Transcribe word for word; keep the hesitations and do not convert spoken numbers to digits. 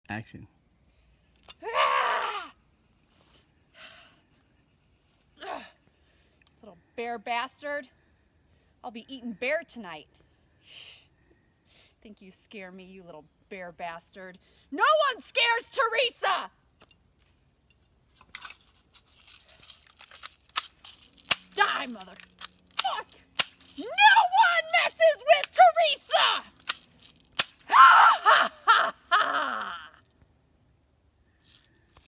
Action. Ah! Little bear bastard. I'll be eating bear tonight. Think you scare me, you little bear bastard. No one scares Teresa! Die, mother.